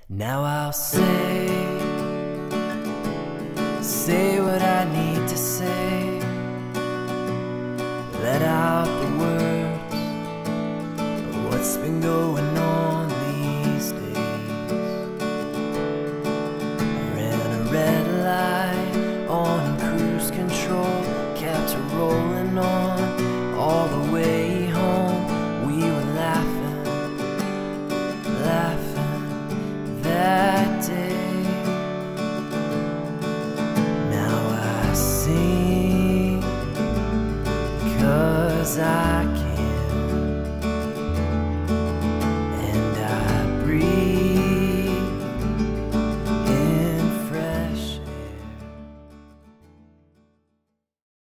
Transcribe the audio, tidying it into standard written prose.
Now I'll say what I need to say, let out the words of what's been going on these days. I ran a red light on cruise control, kept her rolling on all the way home. We were laughing that day. Now I sing 'cause I can't